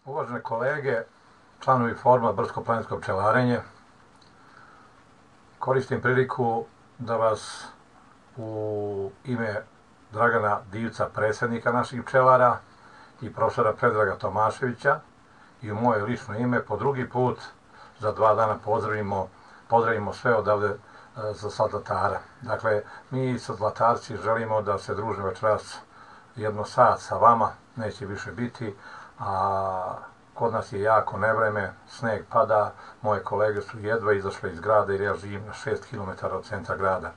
Uvažene kolege, članovi foruma Brdsko-planinsko pčelarenje, koristim priliku da vas u ime Dragana Divca, predsjednika naših pčelara, i profesora Predraga Tomaševića i u moje lično ime po drugi put za 2 dana pozdravimo sve odavde sa Zlatara. Dakle, mi sa Zlatarci želimo da se družimo večeras 1 sat sa vama, neće više biti, a kod nas je jako nevreme, sneg pada, moje kolege su jedva izašle iz grada jer ja živim na 6 km od centra grada.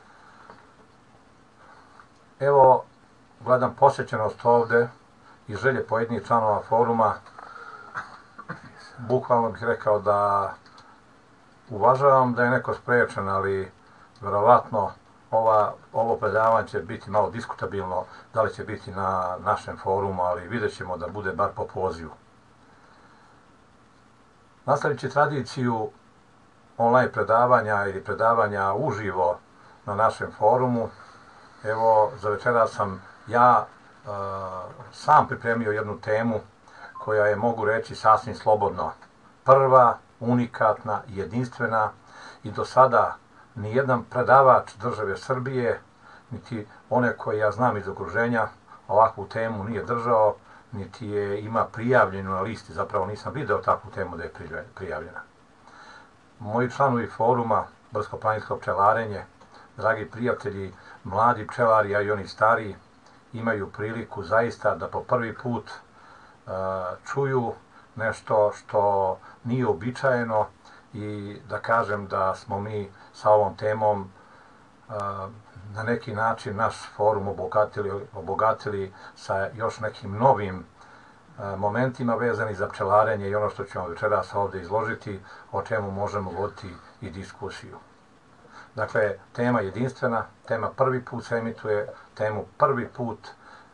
Evo, gledam posjećenost ovde i želje pojedinih članova foruma. Bukvalno bih rekao da uvažavam da je neko sprečen, ali verovatno ovo predavanje će biti malo diskutabilno, da li će biti na našem forumu, ali vidjet ćemo da bude bar po pozivu. Nastavit tradiciju online predavanja ili predavanja uživo na našem forumu. Evo, za večeras sam ja sam pripremio jednu temu koja je, mogu reći, sasvim slobodno prva, unikatna, jedinstvena i do sada nijedan predavač države Srbije, niti one koje ja znam iz okruženja, ovakvu temu nije držao, niti je ima prijavljenu na listi, zapravo nisam video takvu temu da je prijavljena. Moji članovi foruma Brdsko-planinsko pčelarenje, dragi prijatelji, mladi pčelari, a i oni stariji, imaju priliku zaista da po prvi put čuju nešto što nije uobičajeno i da kažem da smo mi sa ovom temom na neki način naš forum obogatili sa još nekim novim momentima vezani za pčelarenje i ono što ćemo večeras ovde izložiti, o čemu možemo voditi i diskusiju. Dakle, tema jedinstvena, tema prvi put se emituje, temu prvi put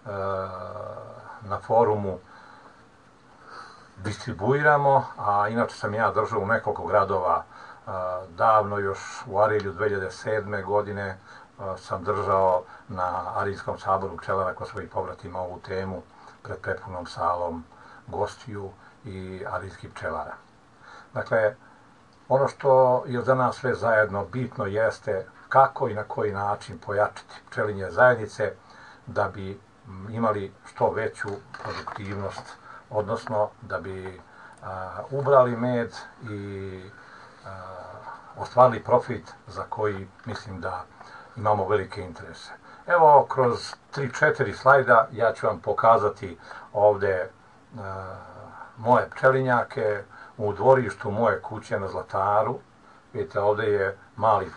na forumu distribuiramo, a inače sam ja držao u nekoliko gradova davno, još u Arilju 2007. godine sam držao na Arilskom saboru pčelara kod svojih pobratima ovu temu pred prepunom salom gostiju i arilskih pčelara. Dakle, ono što je za nas sve zajedno bitno jeste kako i na koji način pojačati pčelinje zajednice da bi imali što veću produktivnost, odnosno da bi ubrali med i ostvarili profit za koji mislim da imamo velike interese. Evo, kroz 3-4 slajda ja ću vam pokazati ovde moje pčelinjake u dvorištu moje kuće na Zlataru. Vidite, ovde je mali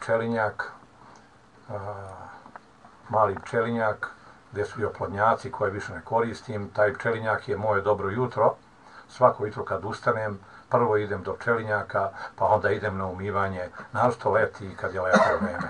pčelinjak gde su i oplodnjaci koje više ne koristim. Taj pčelinjak je moje dobro jutro. Svako jutro kad ustanem, prvo idem do pčelinjaka, pa onda idem na umivanje, naročito leti i kad je lepo vreme.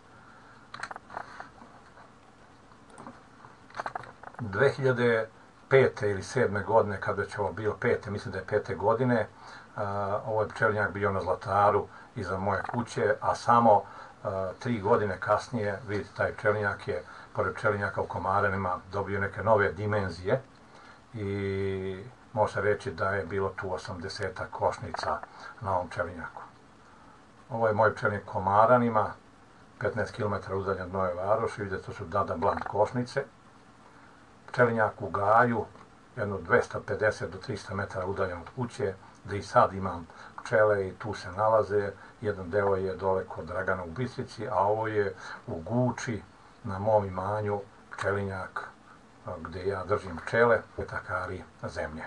2005. ili 2007. godine, kada će ovo bilo 5. mislim da je 5. godine, ovaj pčelinjak bio na Zlataru iza moje kuće, a samo 3 godine kasnije, vidite, taj pčelinjak je, pored pčelinjaka u Komarenima, dobio neke nove dimenzije i može reći da je bilo tu 80 košnica na ovom pčelinjaku. Ovo je moj pčelinjak u Komaranima, 15 km udaljen od Nove Varoši, vidite, to su Dada Bland košnice. Pčelinjak u Gaju, jedno 250 do 300 metara udaljen od kuće, da i sad imam pčele i tu se nalaze. Jedan deo je dole kod Dragana u Bistrici, a ovo je u Guči, na mom imanju, pčelinjak gde ja držim pčele, petakari zemlje.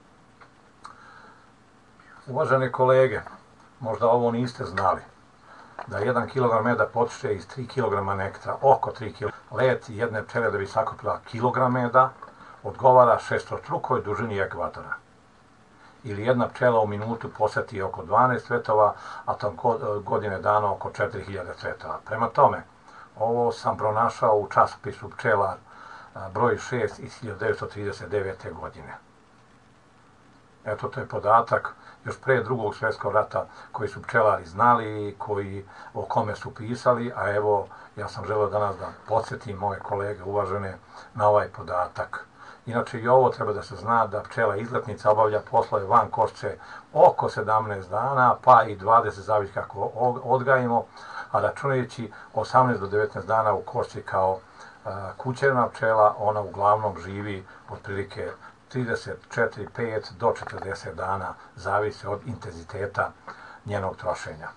Uvažene kolege, možda ovo niste znali, da 1 kg meda potiče iz 3 kg nektara, oko 3 kg. Let jedne pčele da bi sakupila kilogram meda odgovara šestostrukoj dužini ekvatora. Ili jedna pčela u minutu poseti oko 12 cvetova, a tam godine dana oko 4000 cvetova. Prema tome, ovo sam pronašao u časopisu Pčelar broj 6 iz 1939. godine. Eto, to je podatak još pre Drugog svjetskog rata koji su pčelari znali i o kome su pisali, a evo, ja sam želeo danas da podsjetim moje kolege uvažene na ovaj podatak. Inače i ovo treba da se zna da pčela izletnica obavlja poslove van košce oko 17 dana, pa i 20 zavisi kako odgajimo, a računajući 18 do 19 dana u košci kao kućevna pčela, ona uglavnom živi otprilike 34, 5 do 40 dana, zavisi od intenziteta njenog trošenja.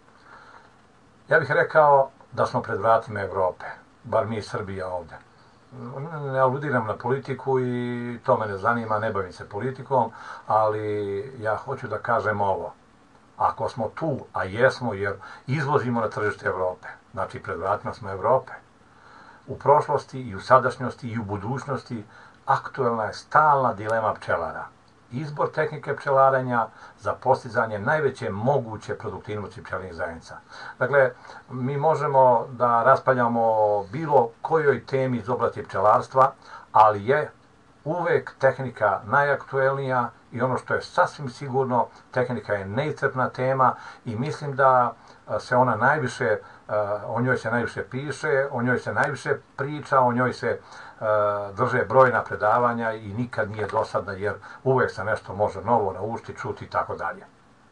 Ja bih rekao da smo pred vratima Evrope, bar mi Srbija ovde. Ne aludiram na politiku i to me ne zanima, ne bavim se politikom, ali ja hoću da kažem ovo. Ako smo tu, a jesmo jer izvozimo na tržište Evrope, znači pred vratima smo Evrope, u prošlosti i u sadašnjosti i u budućnosti aktuelna je stalna dilema pčelara. Izbor tehnike pčelarenja za postizanje najveće moguće produktivnosti pčelinjih zajednica. Dakle, mi možemo da raspravljamo bilo kojoj temi iz oblasti pčelarstva, ali je uvek tehnika najaktuelnija i ono što je sasvim sigurno, tehnika je neiscrpna tema i mislim da se ona najviše, o njoj se najviše piše, o njoj se najviše priča, o njoj se drže brojna predavanja i nikad nije dosadna jer uvek se nešto može novo naučiti, čuti i tako dalje.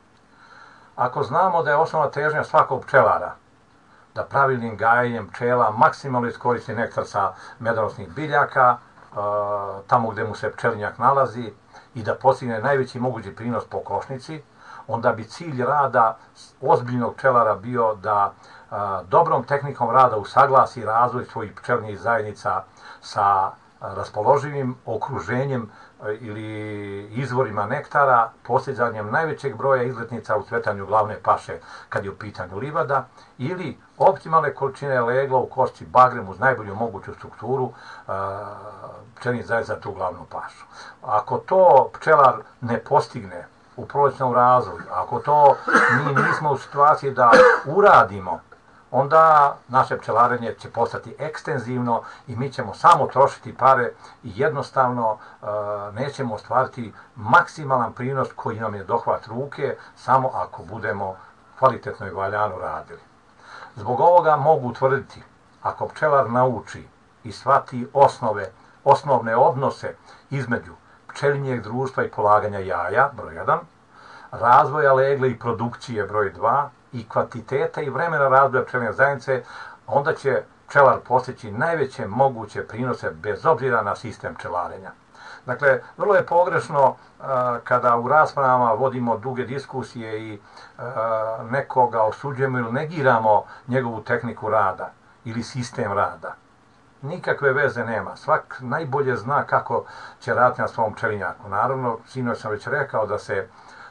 Ako znamo da je osnovna težnja svakog pčelara da pravilnim gajenjem pčela maksimalno iskoristi nektar sa medonosnih biljaka, tamo gde mu se pčelinjak nalazi i da postigne najveći mogući prinos po košnici, onda bi cilj rada ozbiljnog pčelara bio da dobrom tehnikom rada usaglasi razvoj svojih pčelinjih zajednica sa raspoloživim okruženjem ili izvorima nektara, postizanjem najvećeg broja izletnica u cvetanju glavne paše kad je u pitanju livada, ili optimalne količine legla u košci bagrem uz najbolju moguću strukturu pčelinjih zajednica za tu glavnu pašu. Ako to pčelar ne postigne u prolećnom razvoju, ako to mi nismo u situaciji da uradimo, onda naše pčelarenje će postati ekstenzivno i mi ćemo samo trošiti pare i jednostavno nećemo ostvariti maksimalan prinos koji nam je dohvat ruke samo ako budemo kvalitetno i valjano radili. Zbog ovoga mogu utvrditi, ako pčelar nauči i shvati osnovne odnose između pčelinjeg društva i polaganja jaja, broj 1, razvoja legle i produkcije, broj 2, i kvantiteta i vremena razvoja pčelinje zajednice, onda će pčelar postići najveće moguće prinose bez obzira na sistem pčelarenja. Dakle, vrlo je pogrešno kada u raspravama vodimo duge diskusije i nekoga osuđujemo ili negiramo njegovu tehniku rada ili sistem rada. Nikakve veze nema. Svak najbolje zna kako će raditi na svom pčelinjaku. Naravno, sinoć sam već rekao da se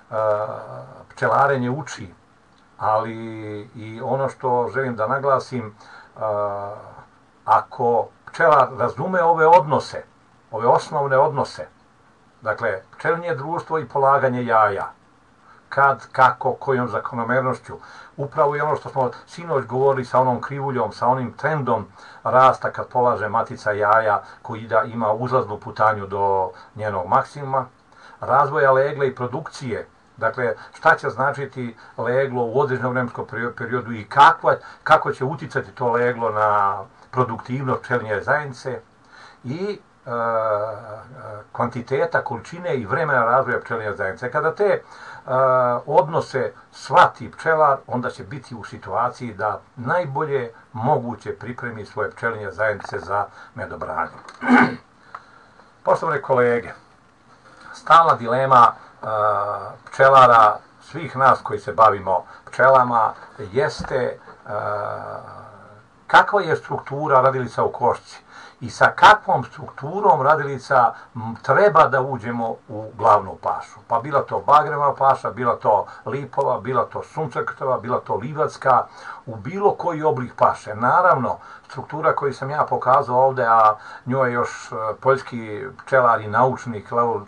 pčelarenje uči, ali i ono što želim da naglasim, ako pčelar razume ove odnose, ove osnovne odnose, dakle, pčelinje društvo i polaganje jaja, kad, kako, kojom zakonomernošću, upravo i ono što smo sinoć govorili sa onom krivuljom, sa onim trendom rasta kad polaže matica jaja koji ima uzlaznu putanju do njenog maksimuma, razvoja legle i produkcije, dakle, šta će značiti leglo u određenom vremenskom periodu i kako će uticati to leglo na produktivnost pčelinje zajednice i kvantiteta, količine i vremena razvoja pčelinje zajednice. Kada te odnose shvati pčelar, onda će biti u situaciji da najbolje moguće pripremi svoje pčelinje zajednice za medobranje. Poštovane kolege, stalna dilema pčelara, svih nas koji se bavimo pčelama, jeste kakva je struktura radilica u košci i sa kakvom strukturom radilica treba da uđemo u glavnu pašu. Pa bila to bagrema paša, bila to lipova, bila to suncokrtova, bila to livadska, u bilo koji oblik paše. Naravno, struktura koju sam ja pokazao ovde, a njoj je još poljski pčelar i naučnik Leon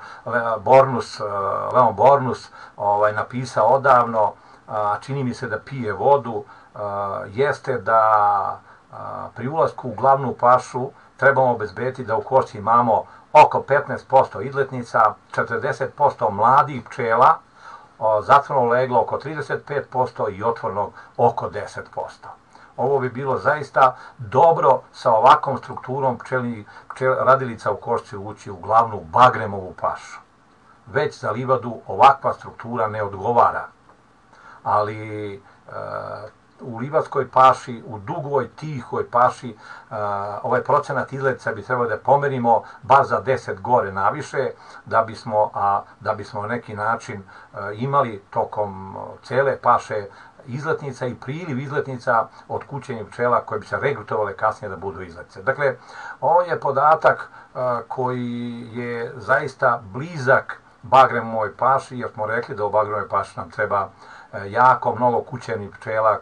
Bornus napisao odavno, čini mi se da pije vodu, jeste da pri ulasku u glavnu pašu trebamo obezbediti da u košci imamo oko 15% idletnica, 40% mladih pčela, zatvoreno leglo oko 35% i otvornog oko 10%. Ovo bi bilo zaista dobro sa ovakvom strukturom radilica u košci ući u glavnu bagremovu pašu. Već za livadu ovakva struktura ne odgovara. Ali u livadskoj paši, u dugoj, tihoj paši, ovaj procenat izletica bi trebalo da pomerimo bar za 10 gore naviše, da bismo na neki način imali tokom cele paše izletnica i priliv izletnica od kućenih pčela koje bi se regrutovale kasnije da budu izletnice. Dakle, ovo je podatak koji je zaista blizak bagremovoj paši, jer smo rekli da u bagremovoj paši nam treba jako mnogo kućenih pčela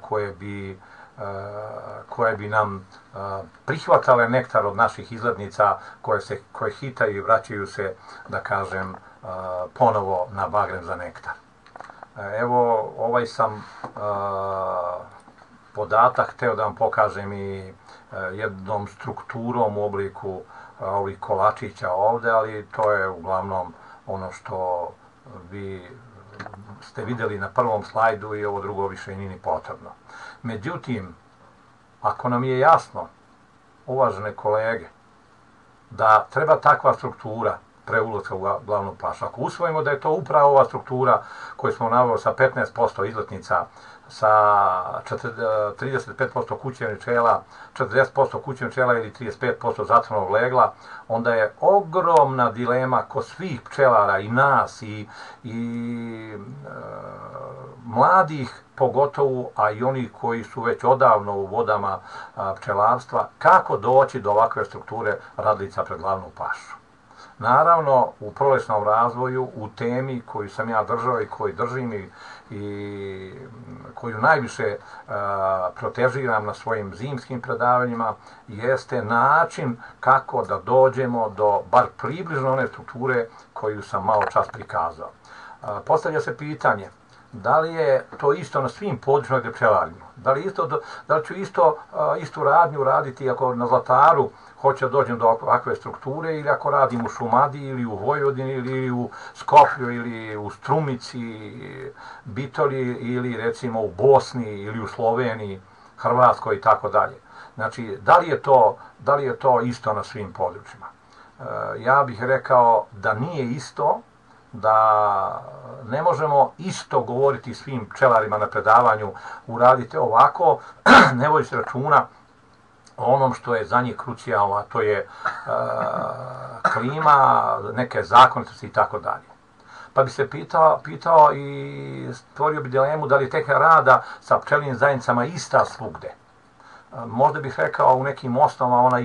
koje bi nam prihvatale nektar od naših izletnica koje hitaju i vraćaju se, da kažem, ponovo na bagrem za nektar. Evo, ovaj sam podatak hteo da vam pokažem i jednom strukturom u obliku ovih kolačića ovde, ali to je uglavnom ono što vi ste videli na prvom slajdu i ovo drugo više nije ni potrebno. Međutim, ako nam je jasno, uvažene kolege, da treba takva struktura pre ulaska u glavnu pašu, ako usvojimo da je to upravo ova struktura koju smo naveli sa 15% izletnica, sa 35% kućenih pčela, 40% kućenih pčela ili 35% zatvorenog legla, onda je ogromna dilema kod svih pčelara i nas i mladih pogotovo, a i onih koji su već odavno u vodama pčelarstva, kako doći do ovakve strukture radilica pred glavnu pašu. Naravno, u prolećnom razvoju, u temi koju sam ja držao i koju držim i koju najviše protežiram na svojim zimskim predavanjima, jeste način kako da dođemo do bar približno one strukture koju sam malo čas prikazao. Postavlja se pitanje, da li je to isto na svim područjima gdje pčelarimo? Da li ću istu radnju raditi ako na Zlataru hoće da dođem do ovakve strukture, ili ako radim u Šumadiji, ili u Vojvodini, ili u Skoplju, ili u Strumici, Bitoli, ili recimo u Bosni, ili u Sloveniji, Hrvatskoj i tako dalje. Znači, da li je to isto na svim područjima? Ja bih rekao da nije isto, da ne možemo isto govoriti svim pčelarima na predavanju, uradite ovako, ne vodite računa o onom što je za njih krucijalno, a to je klima, neke zakonitosti i tako dalje. Pa bi se pitao i stvorio bi dilemu da li je tehnika rada sa pčelinjim zajednicama ista svugde. Možda bih rekao u nekim osnovama ona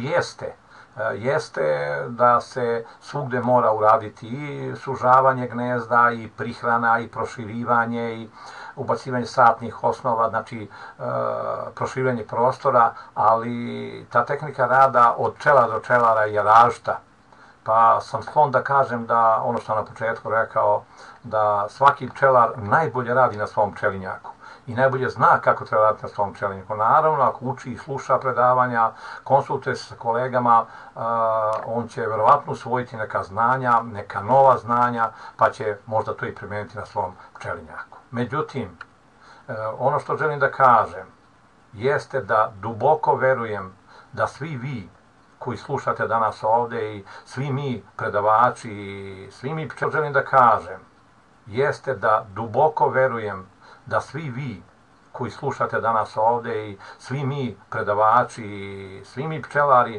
jeste da se svugde mora uraditi i sužavanje gnezda, i prihrana, i proširivanje, i ubacivanje satnih osnova, znači proširivanje prostora, ali ta tehnika rada od pčela do pčelara je različita. Pa sam sklon da kažem da, ono što sam na početku rekao, da svaki pčelar najbolje radi na svom pčelinjaku i najbolje zna kako treba raditi na svom pčelinjaku. Naravno, ako uči i sluša predavanja, konsultuje se sa kolegama, on će verovatno usvojiti neka znanja, neka nova znanja, pa će možda to i primijeniti na svom pčelinjaku. Međutim, ono što želim da kažem jeste da duboko verujem da svi vi koji slušate danas ovde i svi mi predavači i svi mi pčelinjaci, želim da kažem jeste da duboko verujem da svi vi koji slušate danas ovde i svi mi predavači i svi mi pčelari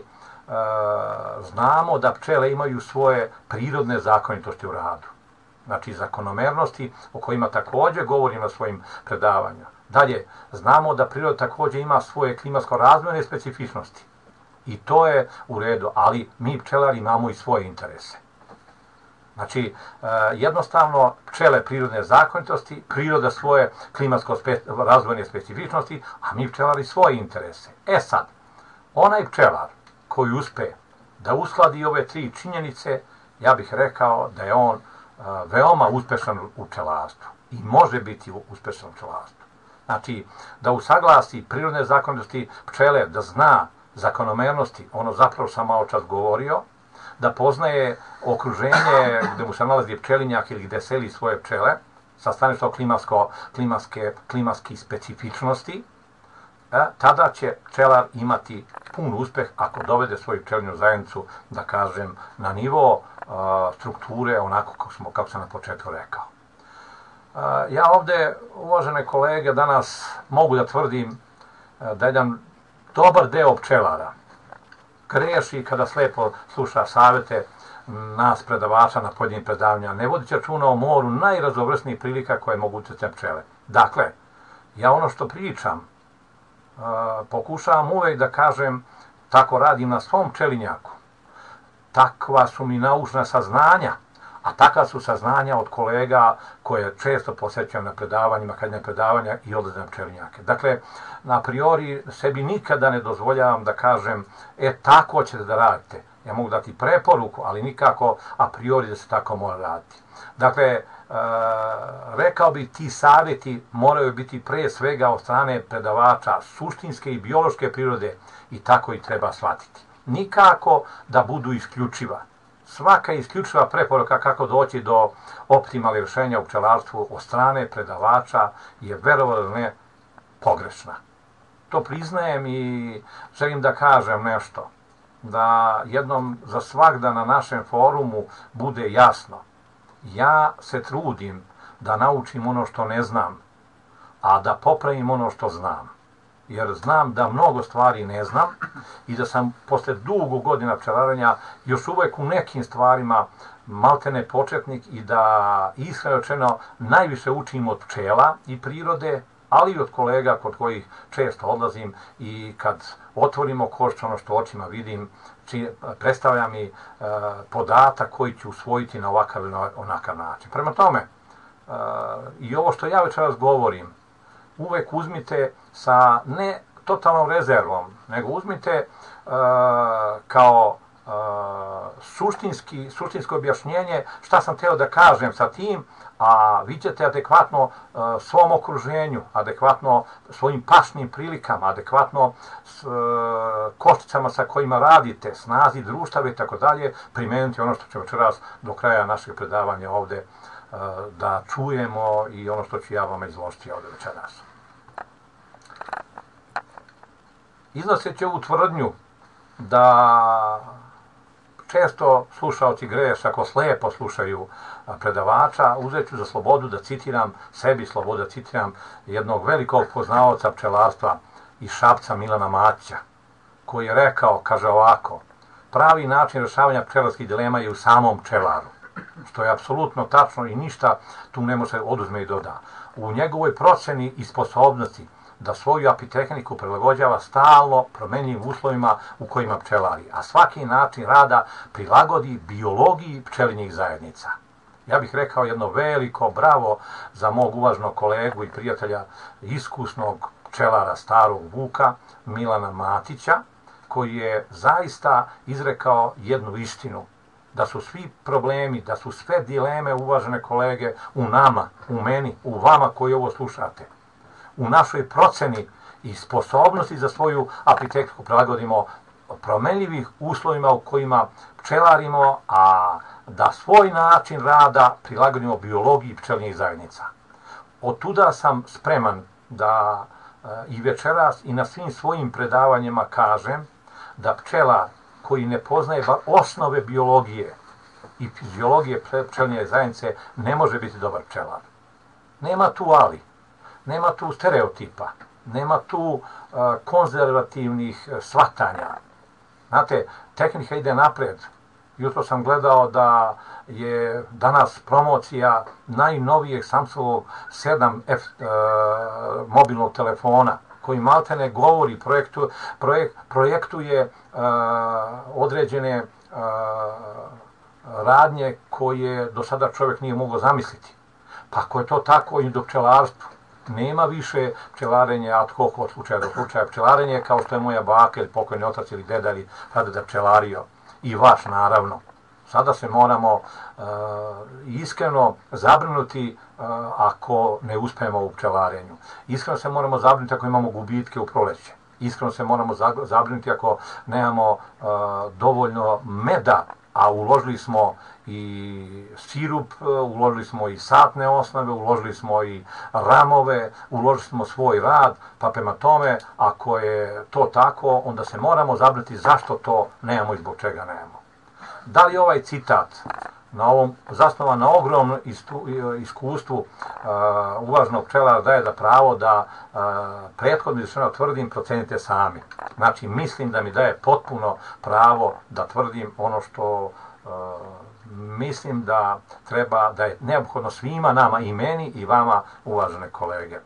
znamo da pčele imaju svoje prirodne zakonitosti u radu. Znači zakonomernosti o kojima također govorim na svojim predavanjima. Dalje, znamo da priroda također ima svoje klimatsko-razvojne specifičnosti. I to je u redu, ali mi pčelari imamo i svoje interese. Znači, jednostavno, pčele prirodne zakonitosti, priroda svoje klimatsko-razvojne specifičnosti, a mi pčelari svoje interese. E sad, onaj pčelar koji uspe da uskladi ove tri činjenice, ja bih rekao da je on veoma uspešan u pčelarstvu i može biti uspešan u pčelarstvu. Znači, da usaglasi prirodne zakonitosti pčele, da zna zakonomernosti, ono zapravo sam malo čas govorio, da poznaje okruženje gde mu se nalazi pčelinjak ili gde seli svoje pčele, sa stanovišta klimatskih specifičnosti, tada će pčelar imati pun uspeh ako dovede svoju pčelinju zajednicu, da kažem, na nivo strukture onako kako sam na početku rekao. Ja ovde, uvažene kolege, danas mogu da tvrdim da jedan dobar deo pčelara greši kada slepo sluša savete nas predavača na pojedinim predavanjima, ne vodeći računa o moru najraznovrsnijih prilika koje mogu utjecati pčele. Dakle, ja ono što pričam, pokušavam uvek da kažem, tako radim na svom pčelinjaku. Takva su mi naučna saznanja, a takva su saznanja od kolega koje često posjećam na predavanjima, kad ne predavanja i odlaze na pčelinjake. Dakle, a priori sebi nikada ne dozvoljavam da kažem, tako ćete da radite. Ja mogu dati preporuku, ali nikako a priori da se tako mora raditi. Dakle, rekao bih, ti savjeti moraju biti pre svega od strane predavača suštinske i biološke prirode i tako i treba shvatiti. Nikako da budu isključiva. Svaka isključiva preporuka kako doći do optimalnih rješenja u pčelarstvu od strane predavača je verovatno ne pogrešna. To priznajem i želim da kažem nešto, da jednom za svagda na našem forumu bude jasno. Ja se trudim da naučim ono što ne znam, a da popravim ono što znam. Jer znam da mnogo stvari ne znam i da sam posle dugo godina pčelarenja još uvek u nekim stvarima maltene početnik i da, iskreno rečeno, najviše učim od pčela i prirode, ali i od kolega kod kojih često odlazim i kad otvorimo košč, ono što očima vidim, predstavlja mi podatak koji ću usvojiti na ovakav ili onakav način. Prema tome, i ovo što ja večeras govorim, uvek uzmite sa ne totalnom rezervom, nego uzmite kao suštinsko objašnjenje šta sam hteo da kažem sa tim, a vi ćete adekvatno svom okruženju, adekvatno svojim pašnim prilikama, adekvatno košticama sa kojima radite, snazi društava i tako dalje, primeniti ono što ćemo večeras do kraja našeg predavanja ovde da čujemo i ono što ću ja vama izložiti ovde večeras. Iznoseći ovu tvrdnju da često slušaoci greše ako slepo slušaju predavača, uzet ću za slobodu da citiram, sebi slobodu da citiram jednog velikog poznavaoca pčelarstva iz Šapca, Milana Matića, koji je rekao, kaže ovako, pravi način rješavanja pčelarskih dilema je u samom pčelaru, što je apsolutno tačno i ništa tu ne može oduzme i doda. U njegovoj proceni i sposobnosti da svoju apitehniku prilagođava stalno promenljivim uslovima u kojima pčelari, a svaki način rada prilagodi biologiji pčelinjih zajednica. Ja bih rekao jedno veliko bravo za mog uvažnog kolegu i prijatelja, iskusnog pčelara starog Vuka, Milana Matića, koji je zaista izrekao jednu istinu, da su svi problemi, da su sve dileme, uvažene kolege, u nama, u meni, u vama koji ovo slušate, u našoj proceni i sposobnosti za svoju apitehniku prilagodimo promenljivih uslovima u kojima pčelarimo, a da svoj način rada prilagodimo biologiji pčelinjih zajednica. Od tuda sam spreman da i večeras i na svim svojim predavanjima kažem da pčelar koji ne poznaje osnove biologije i fiziologije pčelinje zajednice ne može biti dobar pčelar. Nema tu ali. Nema tu stereotipa, nema tu konzervativnih shvatanja. Znate, tehnika ide napred. Jutro sam gledao da je danas promocija najnovijeg Samsung 7F mobilnog telefona, koji maltene govori, projektuje određene radnje koje do sada čovjek nije mogao zamisliti. Pa ako je to tako i do pčelarstva, nema više pčelarenja ad hoc od slučaja do slučaja. Pčelarenje kao što je moja baka ili pokojni otac ili deda ili pradeda pčelario. I vaš, naravno. Sada se moramo iskreno zabrinuti ako ne uspemo u pčelarenju. Iskreno se moramo zabrinuti ako imamo gubitke u proleće. Iskreno se moramo zabrinuti ako nemamo dovoljno meda, a uložili smo i sirup, uložili smo i satne osnove, uložili smo i ramove, uložili smo svoj rad, pa prema tome, ako je to tako, onda se moramo zabrinuti zašto to nemamo i zbog čega nemamo. Da li ovaj citat zasnovan na ogromnom iskustvu uvaženog pčelara daje za pravo da prethodno izrečeno tvrdim, procenite sami. Znači, mislim da mi daje potpuno pravo da tvrdim ono što mislim da treba, da je neophodno svima nama, i meni i vama, uvažene kolege.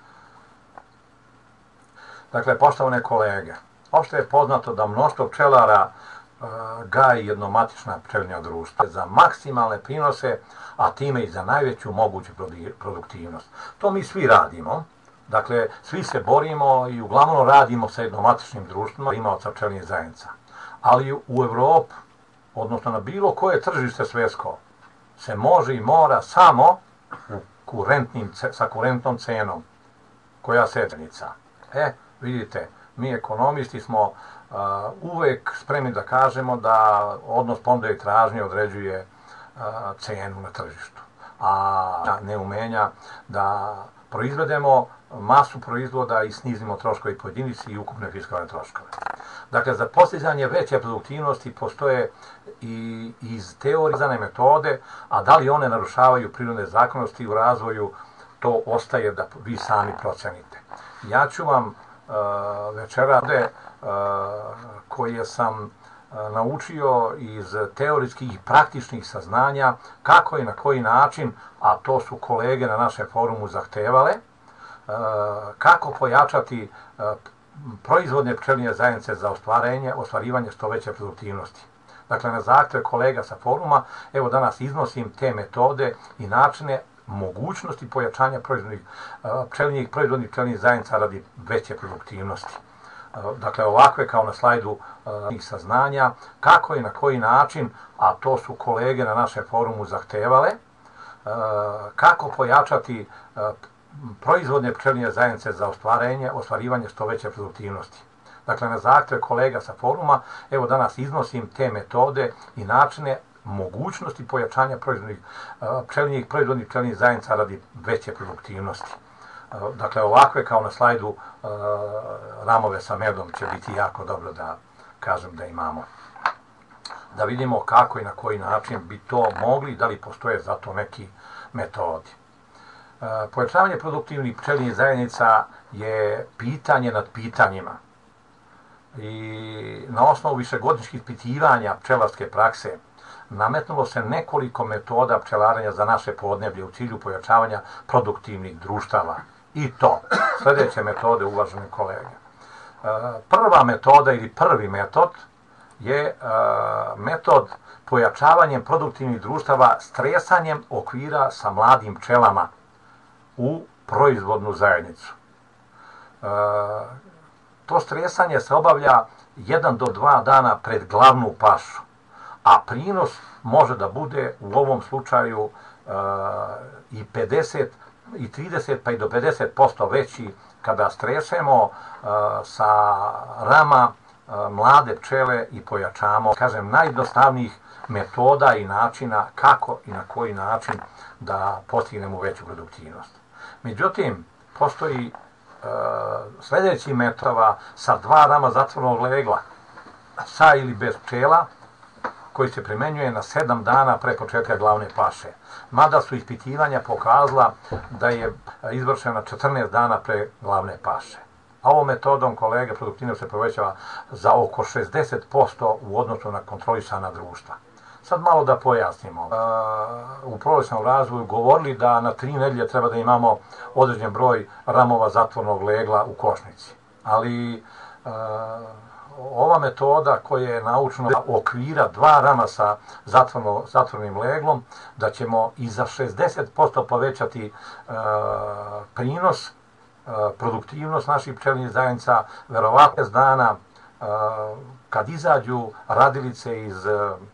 Dakle, poštovane kolege, opšte je poznato da mnoštvo pčelara gaji jednomatična pčelinja društva za maksimalne prinose, a time i za najveću moguću produktivnost. To mi svi radimo. Dakle, svi se borimo i uglavnom radimo sa jednomatičnim društvima imaoca pčelinjih zajednica. Ali u Evropu, odnosno na bilo koje tržište svetsko, se može i mora samo sa kurentnom cenom koja se cenica. Vidite, mi ekonomisti smo uvek spremni da kažemo da odnos ponude i tražnje određuje cenu na tržištu, a neumenja da proizvedemo masu proizvoda i snizimo troškove po jedinici i ukupne fiskalne troškove. Dakle, za postizanje veće produktivnosti postoje i iz teorizane metode, a da li one narušavaju prirodne zakonitosti u razvoju, to ostaje da vi sami procenite. Ja ću vam večeras koje sam naučio iz teorijskih i praktičnih saznanja kako i na koji način, a to su kolege na našem forumu zahtevale, kako pojačati proizvodne pčelinje zajednice za ostvarivanje što veće produktivnosti. Dakle, na zahtev kolega sa foruma, evo danas iznosim te metode i načine mogućnosti pojačanja proizvodnih pčelinjih zajednica radi veće produktivnosti. Dakle, ovakve kao na slajdu saznanja, kako i na koji način, a to su kolege na našem forumu zahtevale, kako pojačati proizvodne pčelinje zajednice za ostvarivanje što veće produktivnosti. Dakle, na zahtev kolega sa foruma, evo danas iznosim te metode i načine mogućnosti pojačanja proizvodnih pčelinjih zajednica radi veće produktivnosti. Dakle, ovakve kao na slajdu ramove sa medom će biti jako dobro da kažem da imamo. Da vidimo kako i na koji način bi to mogli, da li postoje za to neki metodi. Pojačavanje produktivnih pčelinjih zajednica je pitanje nad pitanjima. I na osnovu višegodišnjih ispitivanja pčelarske prakse nametnulo se nekoliko metoda pčelarenja za naše podneblje u cilju pojačavanja produktivnih društava. I to, sljedeće metode, uvažene kolege. Prva metoda ili prvi metod je metod pojačavanjem produktivnih društava stresanjem okvira sa mladim pčelama u proizvodnu zajednicu. To stresanje se obavlja 1 do 2 dana pred glavnu pašu, a prinos može da bude u ovom slučaju i 50 i 30 pa i do 50% veći kada stresemo sa rama mlade pčele i pojačamo, kažem, najjednostavnijih metoda i načina kako i na koji način da postignemo veću produktivnost. Međutim, postoji sljedeći metod sa 2 rama zatvorenog legla, sa ili bez pčela, koji se primenjuje na 7 dana pre početka glavne paše. Mada su ispitivanja pokazala da je izvršena 14 dana pre glavne paše. Ovom metodom, kolege, produktivnost se povećava za oko 60% u odnosu na kontrolisana društva. Sad malo da pojasnimo. U prolećnom razvoju govorili da na 3 nedelje treba da imamo određen broj ramova zatvornog legla u košnici. Ali ova metoda koja je naučno okvira 2 rama sa zatvornim leglom, da ćemo i za 60% povećati prinos, produktivnost naših pčelinjih zajednica, verovatno 10 dana kad izađu radilice iz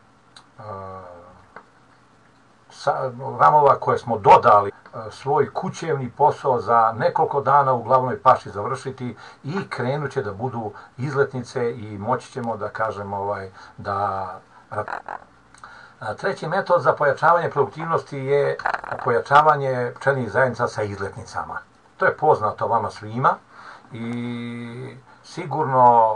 ramova koje smo dodali, svoj kućevni posao za nekoliko dana u glavnoj paši završiti i krenut će da budu izletnice i moći ćemo da kažemo da Treći metod za pojačavanje produktivnosti je pojačavanje pčelinjih zajednica sa izletnicama. To je poznato vama svima i sigurno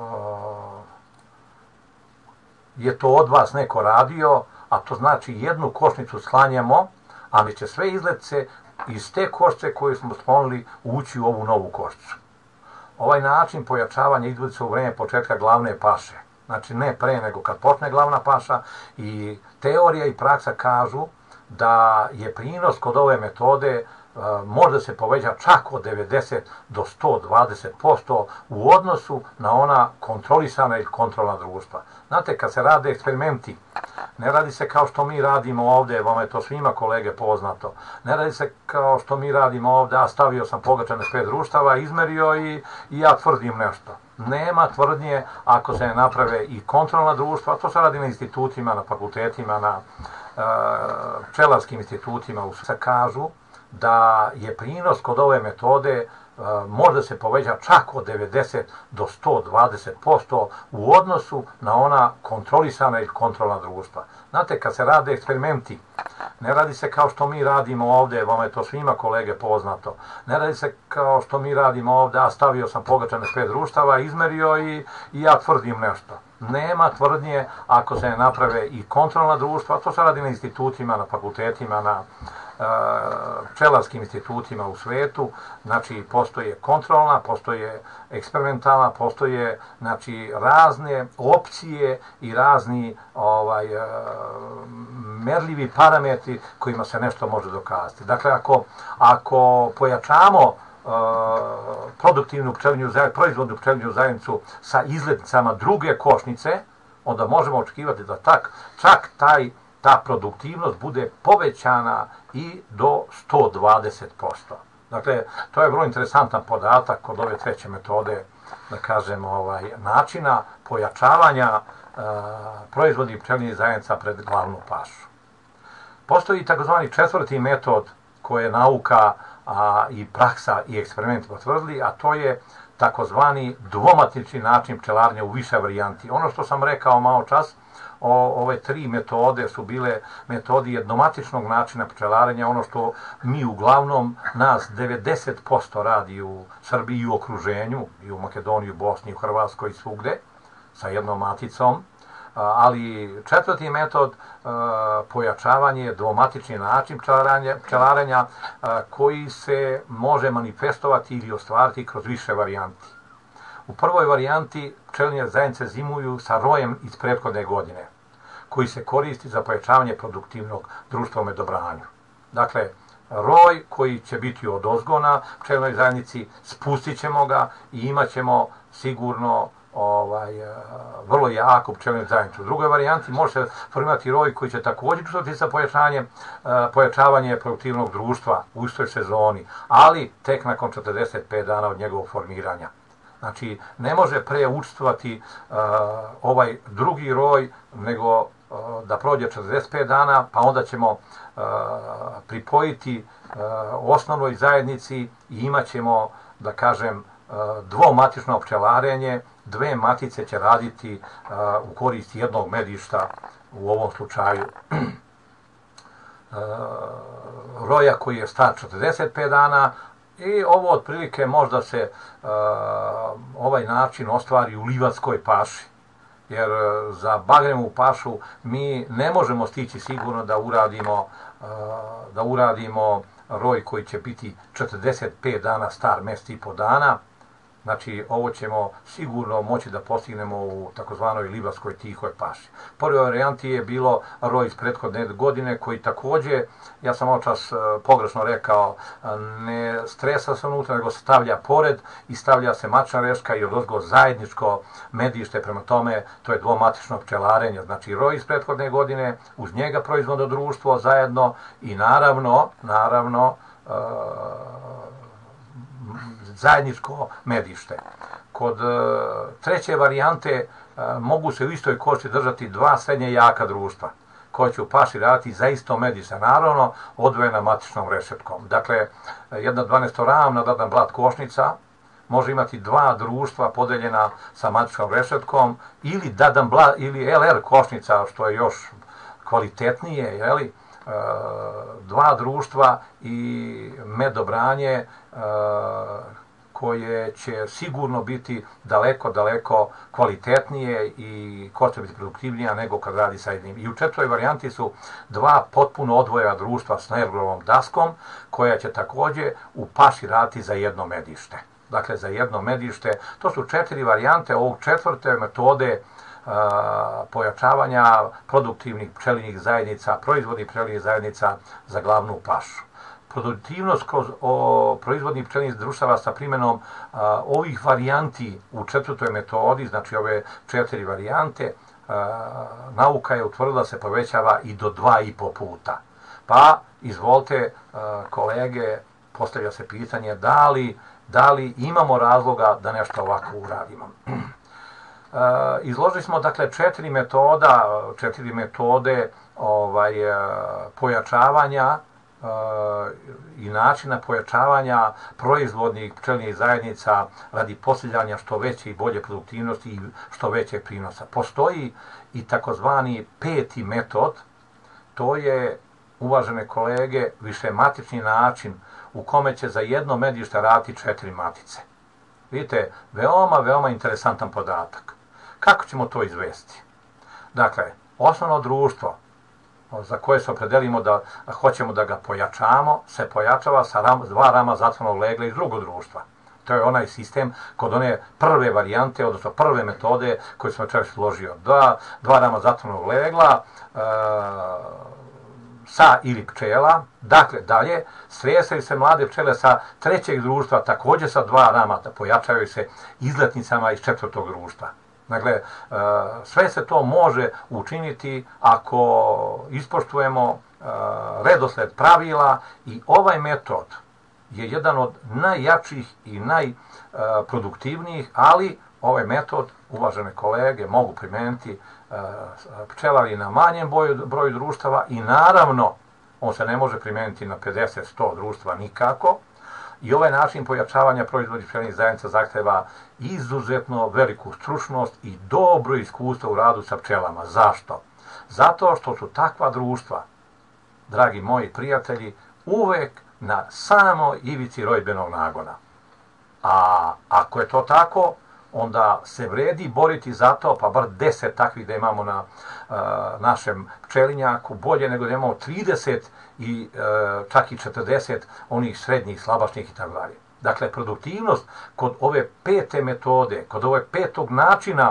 je to od vas neko radio, a to znači jednu košnicu sklanjamo, ali će sve izletce iz te košnice koju smo sklonili ući u ovu novu košnicu. Ovaj način pojačavanja izvodi se u vreme početka glavne paše. Znači ne pre nego kad počne glavna paša, i teorija i praksa kažu da je prinos kod ove metode može se poveća čak od 90 do 120% u odnosu na ona kontrolisana ili kontrolna društva. Znate, kad se rade eksperimenti, ne radi se kao što mi radimo ovdje, vama je to svima kolege poznato, ne radi se kao što mi radimo ovdje, a stavio sam pogačane 5 društava, izmerio i ja tvrdim nešto. Nema tvrdnje ako se ne naprave i kontrolna društva, to se radi na institutima, na fakultetima, na pčelarskim institutima, se kažu da je prinos kod ove metode može se poveća čak od 90 do 120% u odnosu na ona kontrolisana ili kontrolna društva. Znate, kad se rade eksperimenti, ne radi se kao što mi radimo ovdje, vama je to svima kolege poznato, ne radi se kao što mi radimo ovdje, a stavio sam pogačane 5 društava, izmerio i ja tvrdim nešto. Nema tvrdnje ako se ne naprave i kontrolna društva, to se radi na institutima, na fakultetima, na pčelarskim institutima u svetu. Znači, postoje kontrolna, postoje eksperimentalna, postoje znači razne opcije i razni merljivi parametri kojima se nešto može dokazati. Dakle, ako pojačamo proizvodnu pčelinju zajednicu sa izletnicama druge košnice, onda možemo očekivati da čak ta produktivnost bude povećana i do 120%. Dakle, to je vrlo interesantan podatak kod ove treće metode, da kažem, načina pojačavanja proizvodnih pčelinjih zajednica pred glavnu pašu. Postoji takozvani četvrti metod koji je nauka i praksa i eksperimenti potvrdili, a to je takozvani dvomatični način pčelarenja u više varijanti. Ono što sam rekao malo čas, ove 3 metode su bile metodi jednomatičnog načina pčelarenja, ono što mi uglavnom, nas 90% radi u Srbiji i u okruženju, i u Makedoniji, u Bosni, u Hrvatskoj i svugde, sa jednom maticom. Ali četvrti metod, pojačavanje, dvomatični način pčelarenja koji se može manifestovati ili ostvariti kroz više varijanti. U prvoj varijanti pčelinje zajednice zimuju sa rojem iz prethodne godine, koji se koristi za pojačavanje produktivnog društva u medobranju. Dakle, roj koji će biti od ozgona pčelinoj zajednici, spustit ćemo ga i imat ćemo sigurno vrlo jaku pčelinu zajednicu. U drugoj varijanti može se formirati roj koji će također učestvovati sa pojačavanje produktivnog društva u istoj sezoni, ali tek nakon 45 dana od njegovog formiranja. Znači, ne može pre učestvovati ovaj drugi roj, nego da prođe 45 dana, pa onda ćemo pripojiti osnovnoj zajednici i imat ćemo, da kažem, dvomatično pčelarenje. 2 matice će raditi u korist jednog medišta, u ovom slučaju roja koji je star 45 dana, i ovo otprilike možda se ovaj način ostvari u livatskoj paši, jer za bagremovu pašu mi ne možemo stići sigurno da uradimo roj koji će biti 45 dana star, mjesec i po dana. Znači, ovo ćemo sigurno moći da postignemo u takozvanoj livatskoj tihoj paši. Prvi varijanti je bilo roj iz prethodne godine, koji također, ja sam očas pogrešno rekao, ne stresa se unutra, nego se stavlja pored i stavlja se mačna reška i odozgo zajedničko medište, prema tome to je dvomatično pčelarenje. Znači, roj iz prethodne godine, uz njega proizvodno društvo zajedno i naravno, zajedničko medište. Kod treće varijante mogu se u istoj košci držati 2 srednje jaka društva koja će u paši raditi za isto medište, naravno odvojena matičnom rešetkom. Dakle, jedna 12-ravna dadan blat košnica može imati 2 društva podeljena sa matičnom rešetkom, ili LR košnica, što je još kvalitetnije, jeli, dva društva i medobranje koje će sigurno biti daleko, daleko kvalitetnije i ko će biti produktivnija nego kad radi sa jednim. I u četvrtoj varijanti su dva potpuno odvojena društva s nervovom daskom koja će također u paši raditi za jedno medište. Dakle, za jedno medište. To su 4 varijante ovog četvrte metode pojačavanja produktivnih pčelinjih zajednica, proizvodnih pčelinjih zajednica za glavnu pašu. Produktivnost kroz proizvodnih pčelinjih društava sa primjenom ovih varijanti u četvrtoj metodi, znači ove 4 varijante, nauka je utvrdila da se povećava i do 2,5 puta. Pa, izvolite, kolege, postavlja se pitanje da li imamo razloga da nešto ovako uradimo. Izložili smo, dakle, 4 metode pojačavanja i načina pojačavanja proizvodnih pčelinjih zajednica radi postizanja što veće i bolje produktivnosti i što većeg prinosa. Postoji i takozvani 5. metod, to je, uvažene kolege, višematični način u kome će za jedno medište raditi 4 matice. Vidite, veoma, veoma interesantan podatak. Kako ćemo to izvesti? Dakle, osnovno društvo za koje se opredelimo da hoćemo da ga pojačamo, se pojačava sa 2 rama zatvornog legla iz drugog društva. To je onaj sistem kod one prve varijante, odnosno prve metode koju sam večeras izložio. 2 rama zatvornog legla, sa ili pčela. Dakle, dalje, sresaju se mlade pčele sa trećeg društva, također sa 2 rama, pojačavaju se izletnicama iz četvrtog društva. Dakle, sve se to može učiniti ako ispoštujemo redosled pravila i ovaj metod je jedan od najjačih i najproduktivnijih, ali ovaj metod, uvažene kolege, mogu primijeniti pčelari na manjem broju društava i naravno on se ne može primijeniti na 50-100 društva nikako. I ovaj način pojačavanja proizvodnih pčelinjih zajednica zahteva izuzetno veliku stručnost i dobro iskustvo u radu sa pčelama. Zašto? Zato što su takva društva, dragi moji prijatelji, uvek na samo ivici rodbinskog nagona. A ako je to tako, onda se vredi boriti za to, pa bar 10 takvih da imamo na našem pčelinjaku, bolje nego da imamo 30 i čak i 40 onih srednjih, slabašnih i tako dalje. Dakle, produktivnost kod ove 5. metode, kod ove 5. načina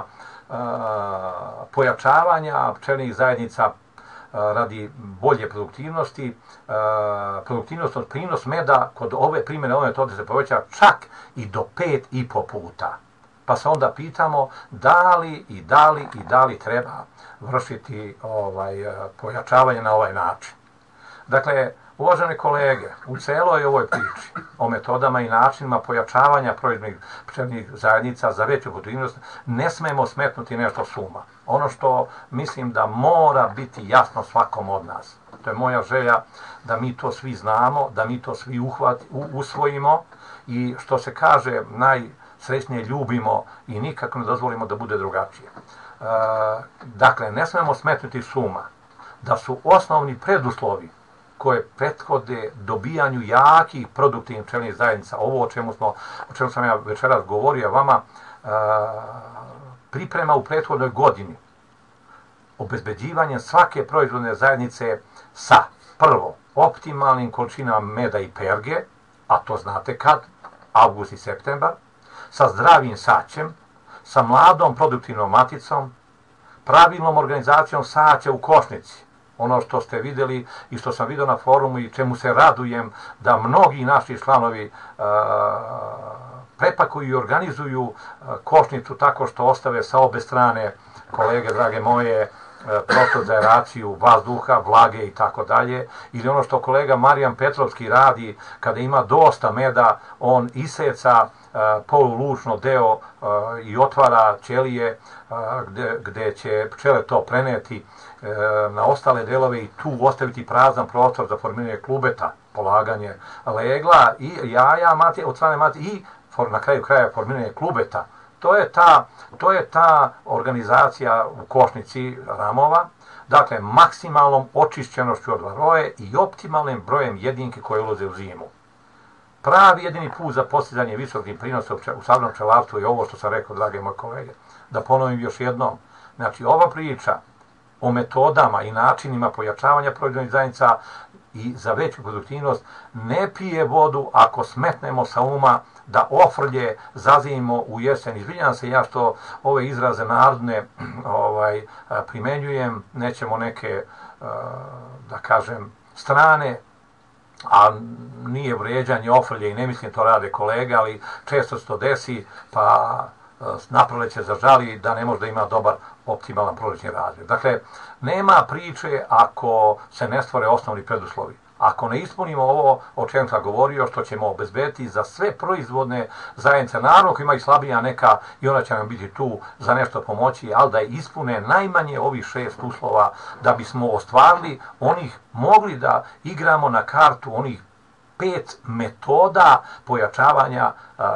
pojačavanja pčelinjih zajednica radi bolje produktivnosti, produktivnost od prinos meda kod ove primjene ove metode se poveća čak i do 5,5 puta. Pa se onda pitamo da li treba vršiti pojačavanje na ovaj način. Dakle, uvažene kolege, u celoj ovoj priči o metodama i načinima pojačavanja proizvodnih pčelinjih zajednica za veću produktivnost ne smemo smetnuti nešto s uma. Ono što mislim da mora biti jasno svakom od nas. To je moja želja da mi to svi znamo, da mi to svi usvojimo i što se kaže najsrećnije ljubimo i nikako ne dozvolimo da bude drugačije. Dakle, ne smemo smetnuti s uma da su osnovni preduslovi koje prethode dobijanju jakih produktivnih pčelinjih zajednica, ovo o čemu sam ja večeras govorio vama, priprema u prethodnoj godini, obezbeđivanje svake proizvodne zajednice sa prvo optimalnim količinama meda i perge, a to znate kad, avgust i septembar, sa zdravim saćem, sa mladom produktivnom maticom, pravilnom organizacijom saća u košnici. Ono što ste vidjeli i što sam vidio na forumu i čemu se radujem da mnogi naši članovi prepakuju i organizuju košnicu tako što ostave sa obe strane, kolege drage moje, prostor za aeraciju vazduha, vlage i tako dalje, ili ono što kolega Marijan Petrovski radi kada ima dosta meda, on iseca polulučno deo i otvara ćelije gdje će pčele to preneti na ostale delove i tu ostaviti prazan prostor za formiranje klubeta, polaganje legla i jaja od strane mati i na kraju kraja formiranje klubeta. To je ta organizacija u košnici ramova, dakle maksimalnom očišćenošću od varoje i optimalnim brojem jedinke koje ulaze u zimu. Pravi jedini put za postizanje visokih prinosa u sadnom pčelarstvu je ovo što sam rekao, drage moje kolege. Da ponovim još jednom. Znači, ova priča o metodama i načinima pojačavanja proizvodnih zajednica i za veću produktivnost ne pije vodu ako smetnemo sa uma da ofrlje zazijemo u jesen. Izvinjam se ja što ove izraze narodne primenjujem, nećemo neke, da kažem, strane, a nije vrijeđanje ofrlje i ne mislim to rade kolege, ali često se to desi, pa naproleće zažali da ne može da ima dobar optimalan prolećni razvoj. Dakle, nema priče ako se ne stvore osnovni preduslovi. Ako ne ispunimo ovo o čemu sam govorio, što ćemo obezbediti za sve proizvodne zajednice, naravno koji imaju slabija neka i ona će nam biti tu za nešto pomoći, ali da ispune najmanje ovih 6 uslova da bismo ostvarili mogli da igramo na kartu onih 5 metoda pojačavanja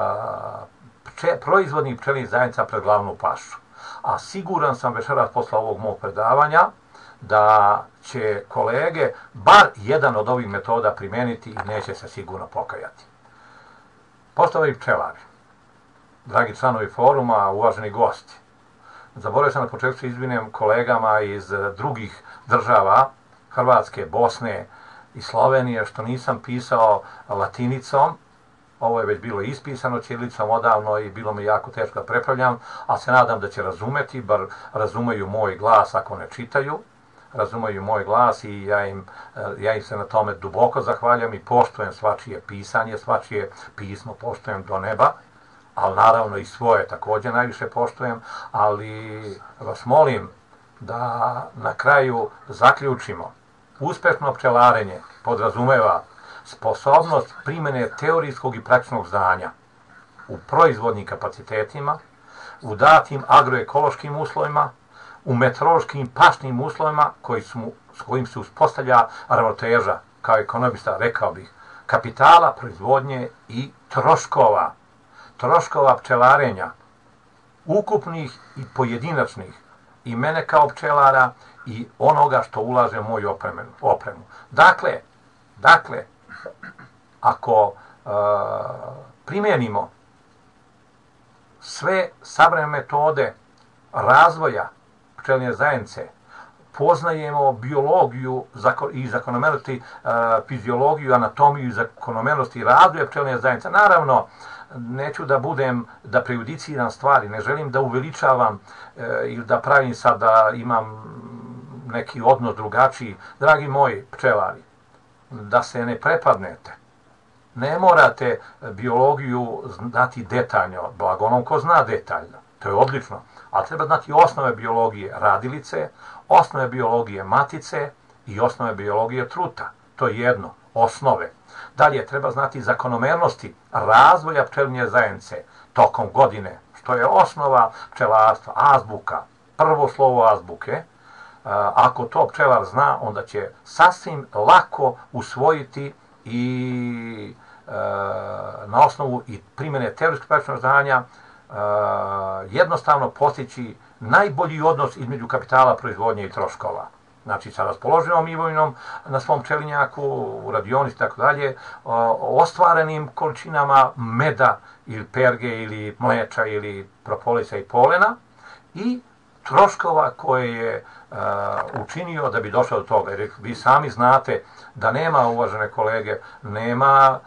proizvodnih pčelinjih zajednica pred glavnu pašu. A siguran sam večeras posle ovog mog predavanja da će kolege bar jedan od ovih metoda primeniti i neće se sigurno pokajati. Poštovani pčelari, dragi članovi foruma, uvaženi gosti, zaboravio sam na početku se izvinem kolegama iz drugih država, Hrvatske, Bosne i Slovenije, što nisam pisao latinicom. Ovo je već bilo ispisano ćirilicom odavno i bilo mi jako teško da prepravljam, a se nadam da će razumeti, bar razumeju moj glas ako ne čitaju. Razumeju moj glas i ja im se na tome duboko zahvaljam i poštujem svačije pisanje, svačije pismo poštujem do neba, ali naravno i svoje također najviše poštujem, ali vas molim da na kraju zaključimo. Uspešno pčelarenje podrazumeva sposobnost primjene teorijskog i praktičnog znanja u proizvodnim kapacitetima, u datim agroekološkim uslovima, u meteorološkim pašnim uslovima s kojim se uspostavlja ravnoteža, kao ekonomista rekao bih, kapitala, proizvodnje i troškova pčelarenja, ukupnih i pojedinačnih, i mene kao pčelara i onoga što ulaže u moju opremu. Dakle, ako primjenimo sve savremene metode razvoja pčelinje zajednice, poznajemo biologiju i zakonomernosti, fiziologiju, anatomiju i zakonomernosti razvoja pčelinje zajednice. Naravno, neću da prejudiciram stvari, ne želim da uveličavam ili da pravim sad da imam neki odnos drugačiji. Dragi moji pčelari, da se ne prepadnete. Ne morate biologiju znati detaljno, blago onom ko zna detaljno, to je odlično, ali treba znati osnove biologije radilice, osnove biologije matice i osnove biologije truta. To je jedno, osnove. Dalje, treba znati zakonomernosti razvoja pčelinje zajednice tokom godine, što je osnova pčelarstva, azbuka, prvo slovo azbuke. Ako to pčelar zna, onda će sasvim lako usvojiti i na osnovu i primjene teorijskog praktičnog znanja jednostavno postići najbolji odnos između kapitala, proizvodnje i troškova. Znači, sa raspoloživom imovinom na svom pčelinjaku, u radionici i tako dalje, ostvarenim količinama meda ili perge ili mleča ili propolisa i polena i troškova koje je učinio da bi došao do toga. Jer vi sami znate da nema, uvažene kolege, nema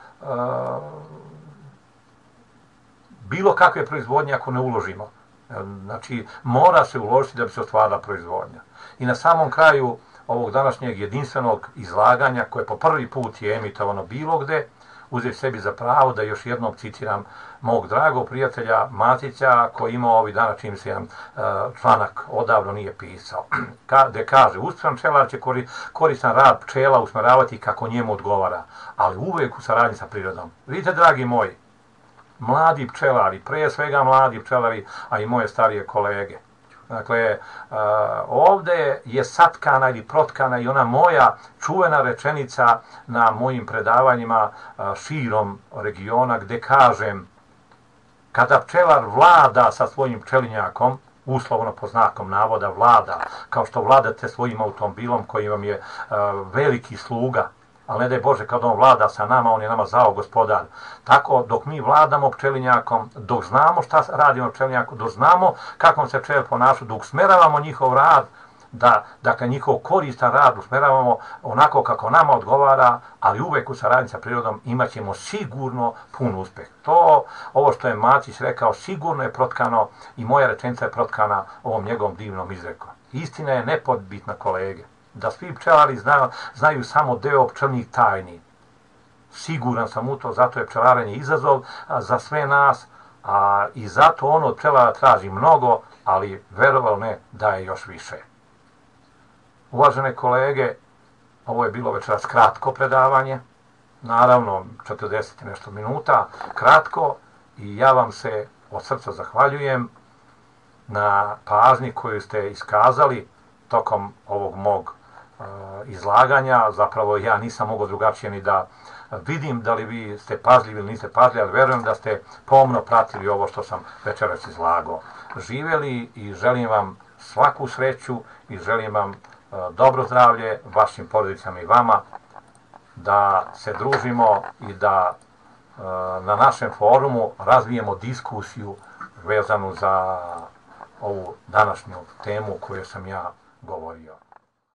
bilo kakve proizvodnje ako ne uložimo. Znači, mora se uložiti da bi se ostvarila proizvodnja. I na samom kraju ovog današnjeg jedinstvenog izlaganja, koje po prvi put je emitovano bilo gde, uzeti sebi za pravo da još jednom citiram mog dragog prijatelja Matića, koji imao ovih dana čim se jedan članak odavno nije pisao. Gde kaže, uspješan pčelar će koristan rad pčela usmeravati kako njemu odgovara, ali uvijek u saradnji sa prirodom. Vidite, dragi moji, mladi pčelari, pre svega mladi pčelari, a i moje starije kolege. Dakle, ovdje je satkana ili protkana i ona moja čuvena rečenica na mojim predavanjima širom regiona, gde kažem, Kada pčelar vlada sa svojim pčelinjakom, uslovno po znakom navoda vlada, kao što vladate svojim automobilom koji vam je veliki sluga, ali ne daj Bože kad on vlada sa nama, on je nama zao gospodar. Tako dok mi vladamo pčelinjakom, dok znamo šta radimo pčelinjakom, dok znamo kako se pčele ponašaju, dok usmeravamo njihov rad, dakle njihov koristan rad usmeravamo onako kako nama odgovara, ali uvek u saradnji sa prirodom imat ćemo sigurno pun uspeh. Ovo što je Macić rekao, sigurno je protkano i moja rečenica je protkana ovom njegovom divnom izrekom. Istina je nepodbitna, kolege, da svi pčelari znaju samo deo pčelnih tajni. Siguran sam u to, zato je pčelarenje izazov za sve nas, i zato on od pčelara traži mnogo, ali verovalo ne, daje još više. Uvažene kolege, ovo je bilo večeras kratko predavanje, naravno 40 i nešto minuta, kratko, i ja vam se od srca zahvaljujem na pažnji koju ste iskazali tokom ovog mog izlaganja. Zapravo ja nisam mogao drugačije ni da vidim da li vi ste pažljivi ili niste pažljivi, ali verujem da ste pomno pratili ovo što sam večeras izlagao. Živjeli i želim vam svaku sreću i želim vam dobro zdravlje vašim porodicama i vama, da se družimo i da na našem forumu razvijemo diskusiju vezanu za ovu današnju temu koju sam ja govorio.